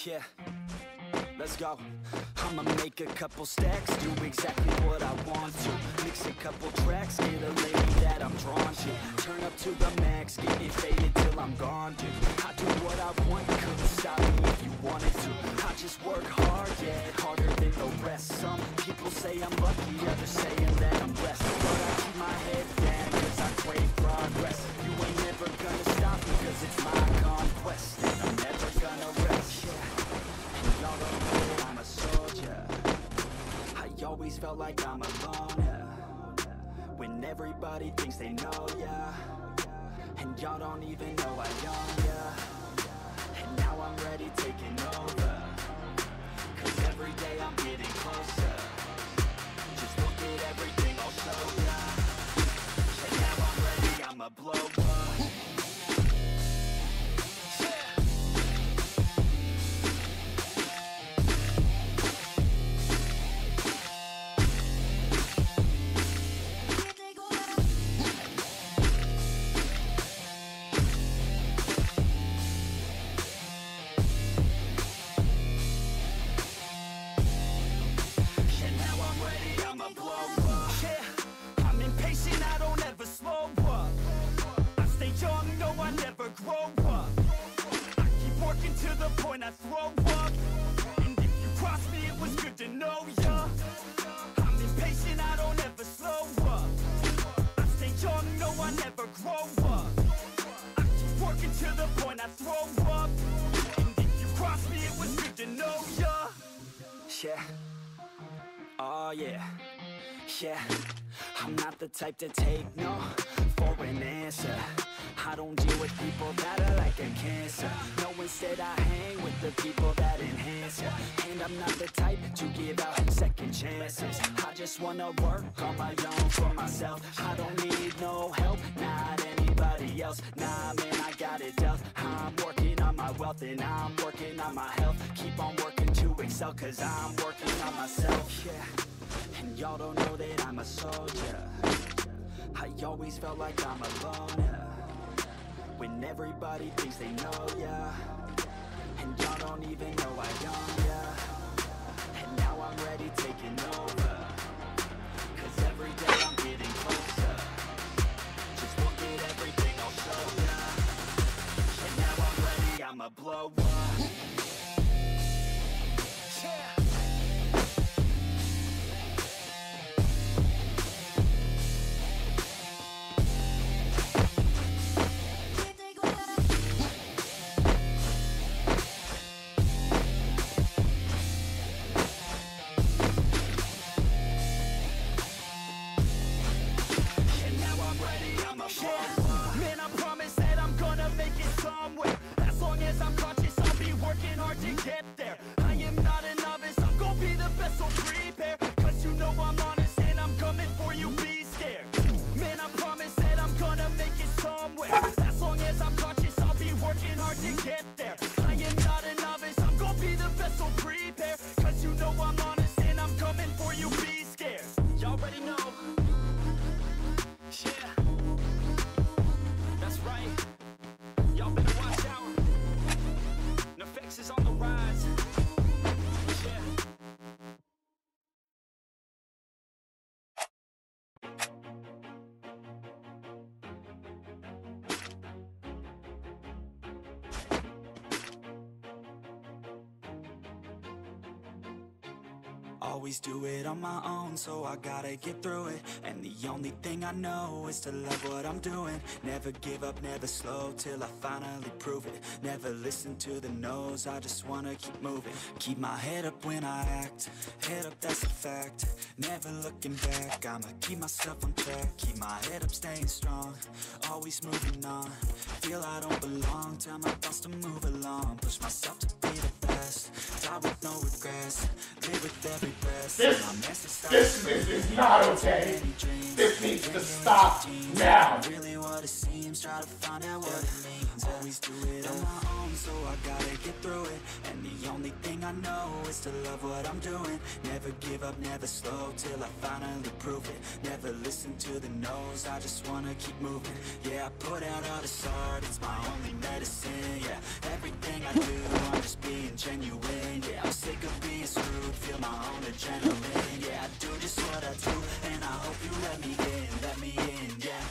Yeah, let's go. I'ma make a couple stacks, do exactly what I want to. Mix a couple tracks, get a lady that I'm drawn to. Turn up to the max, get it faded till I'm gone, dude. I do what I want, couldn't stop me if you wanted to. I just work hard, yeah, harder than the rest. Some people say I'm lucky, others saying that I'm blessed. But I keep my head down, cause I crave progress. You ain't never gonna stop me, cause it's my conquest. And I'm never gonna rest, yeah. And y'all don't know that I'm a soldier. I always felt like I'm alone, yeah. When everybody thinks they know, yeah. And y'all don't even know I own, yeah. And now I'm ready taking over. Cause every day I'm getting closer. Just look at everything I'll show ya. And now I'm ready, I'ma blow up. I throw up, and if you cross me, it was good to know ya. I'm impatient, I don't ever slow up. I stay young, no, I never grow up. I keep working to the point I throw up, and if you cross me, it was good to know ya. Yeah, oh yeah, yeah. I'm not the type to take no for an answer. I don't deal with people that are like a cancer. No, instead I hang with the people that enhance ya. And I'm not the type to give out second chances. I just wanna work on my own for myself. I don't need no help, not anybody else. Nah, man, I got it dealt. I'm working on my wealth and I'm working on my health. Keep on working to excel, cause I'm working on myself, yeah. And y'all don't know that I'm a soldier. I always felt like I'm alone, yeah. When everybody thinks they know, yeah. And y'all don't even know I own, yeah. And now I'm ready taking over. Cause every day I'm getting closer. Just look at everything I'll show ya. And now I'm ready, I'ma blow up. Yeah. Man, I promise that I'm gonna make it somewhere. As long as I'm conscious, I'll be working hard to get there. I am not a novice, I'm gonna be the best, so prepare. Cause you know I'm honest and I'm coming for you, be scared. Man, I promise that I'm gonna make it somewhere. As long as I'm conscious, I'll be working hard to get there. I am not a novice, I'm gonna be the best, so prepare. Cause you know I'm honest and I'm coming for you, be scared. Y'all already know. Yeah. That's right. Y'all better watch out. Nefex is on the rise. Yeah. Always do it on my own, so I gotta get through it. And the only thing I know is to love what I'm doing. Never give up, never slow, till I finally prove it. Never listen to the no's, I just wanna keep moving. Keep my head up when I act, head up, that's a fact. Never looking back, I'ma keep myself on track. Keep my head up, staying strong, always moving on. Feel I don't belong, tell my thoughts to move along. Push myself to be the best, die with no regrets. Live with every breath. This is not okay. This needs to stop now. what it seems, try to find out what it means. Always do it on my own, so I gotta get through it. And the only thing I know is to love what I'm doing. Never give up, never slow, till I finally prove it. Never listen to the no's, I just wanna keep moving. Yeah, I put out all this art, it's my only medicine. Yeah, everything I do, I'm just being genuine. Yeah, I'm sick of being screwed, feel my own adrenaline. Yeah, I do just what I do, and I hope you let me in, yeah.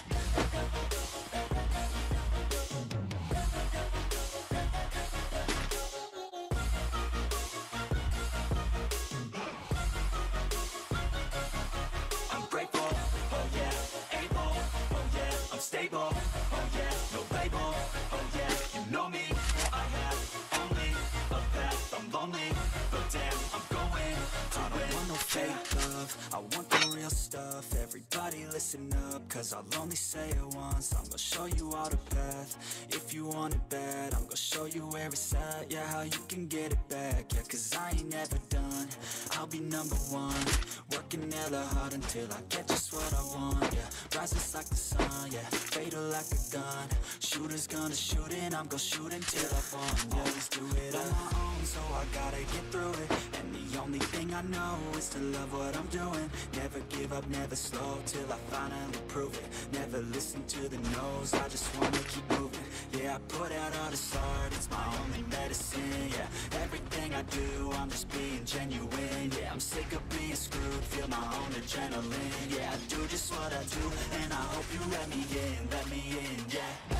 I'm grateful, oh yeah, able, oh yeah, I'm stable, oh yeah, no label, oh yeah, you know me, I have only a path, I'm lonely, but damn, I'm going to win. I don't want no fake love, I want the real stuff. Everybody listen up, cause I'll only say it once. I'm gonna show you all the path, if you want it bad. I'm gonna show you where it's at, yeah, how you can get it back. Yeah, cause I ain't never done, I'll be number one. Working hella hard until I get just what I want, yeah. Rises like the sun, yeah, fatal like a gun. Shooter's gonna shoot and I'm gonna shoot until I fall. Always do it on my own, so I gotta get through it. And the only thing I know is to love what I'm doing. Never give up, never slow, till I finally prove it. Never listen to the no's, I just wanna keep moving. Yeah, I put out all this art, it's my only medicine. Yeah, everything I do, I'm just being genuine. Yeah, I'm sick of being screwed, feel my own adrenaline. Yeah, I do just what I do, and I hope you let me in, yeah.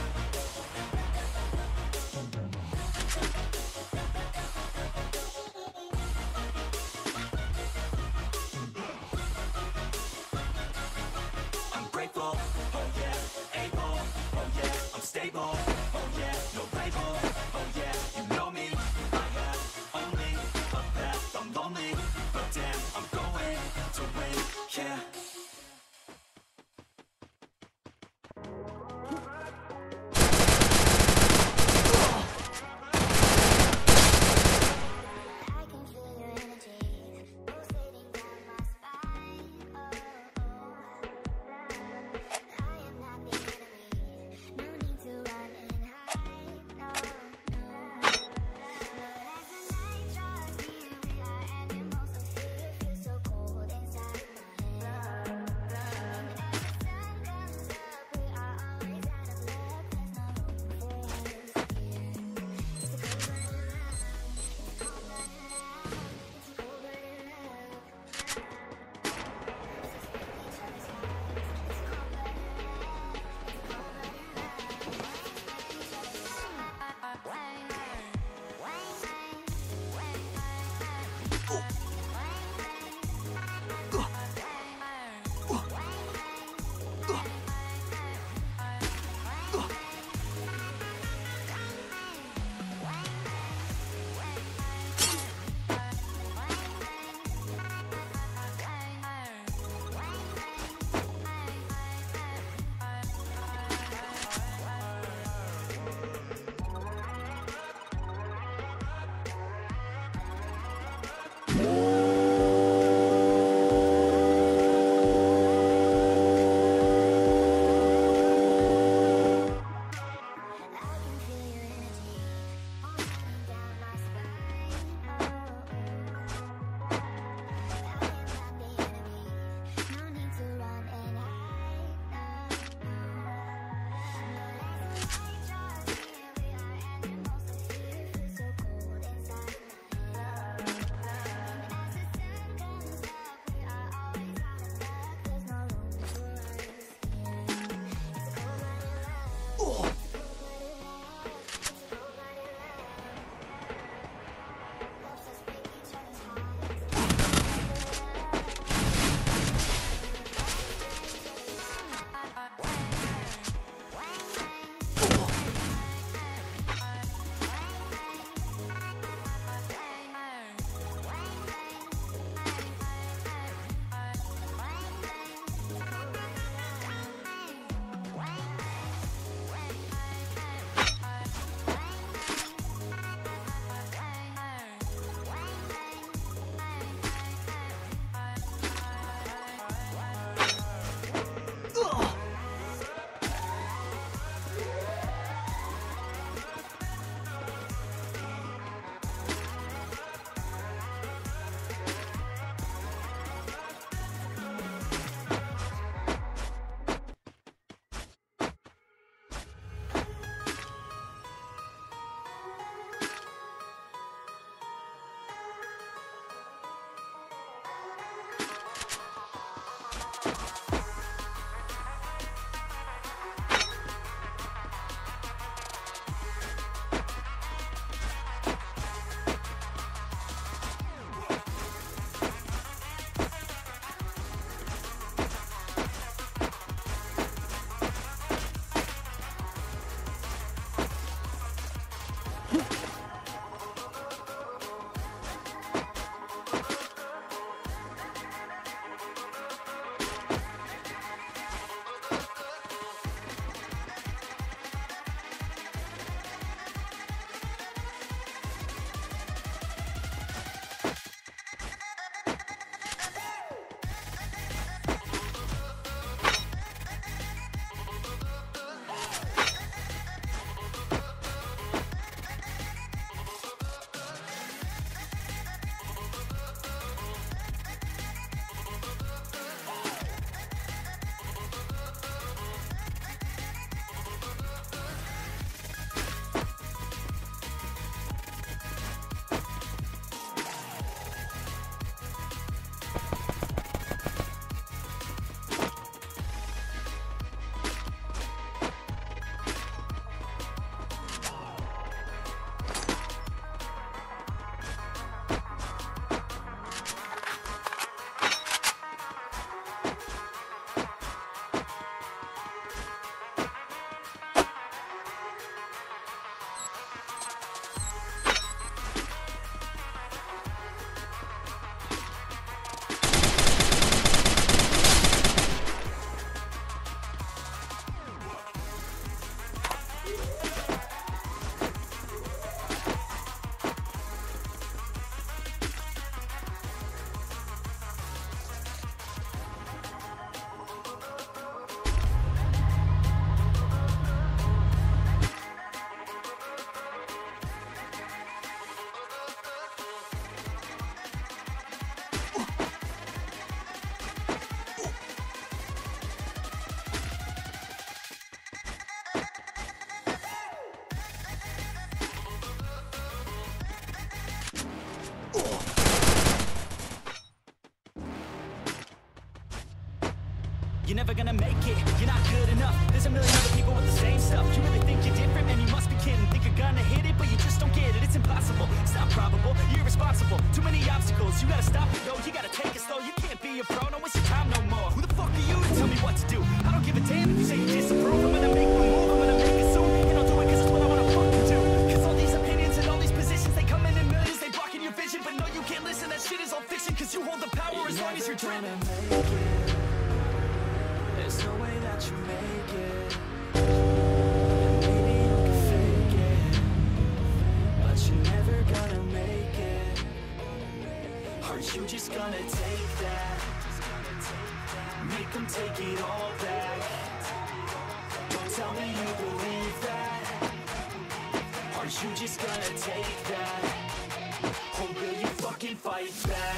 I'm grateful, oh yeah, able, oh yeah, I'm stable, oh yeah, no label, oh yeah, you know me, I have only a path, I'm lonely, but damn, I'm going to win, yeah. you're never gonna make it. You're not good enough, there's a million other people with the same stuff. You really think you're different, man, you must be kidding. Think you're gonna hit it, but you just don't get it. It's impossible, it's not probable, you're irresponsible. Too many obstacles, you gotta stop it, yo. You gotta take it slow, you can't be a pro, don't waste your time no more. Who the fuck are you to tell me what to do? I don't give a damn if you say you disapprove. I'm gonna make one move, I'm gonna make it soon. And I'll do it cause it's what I wanna fucking do. Cause all these opinions and all these positions, they come in millions, they blocking your vision. But no, you can't listen, that shit is all fiction. Cause you hold the power as long as you're dreaming. There's no way that you make it. And maybe you can fake it, but you're never gonna make it. Are you just gonna take that? Make them take it all back. Don't tell me you believe that. Are you just gonna take that? Or will you fucking fight back?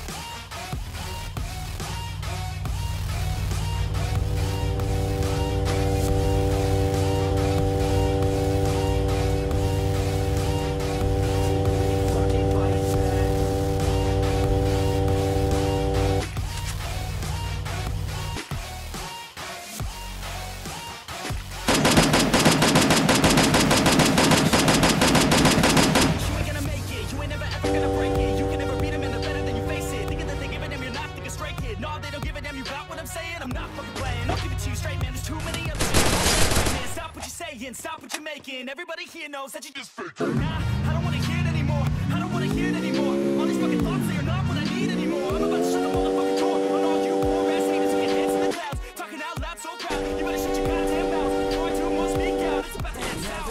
Stop what you're making. Everybody here knows that you just fake it. Nah, I don't wanna hear it anymore. I don't wanna hear it anymore. All these fucking thoughts, they are not what I need anymore. I'm about to shut the motherfucking door on all you poor ass haters who get heads in the clouds. Talking out loud so proud. You better shut your goddamn mouth. Trying to more speak out. It's about to end now.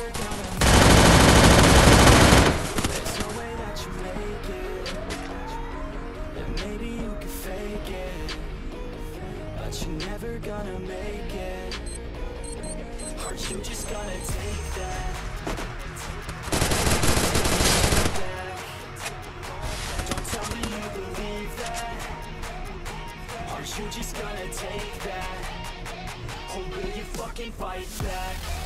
There's no way that you make it. And maybe you can fake it, but you're never gonna make it. Are you just gonna take that? Don't tell me you believe that. Are you just gonna take that? Or will you fucking fight back?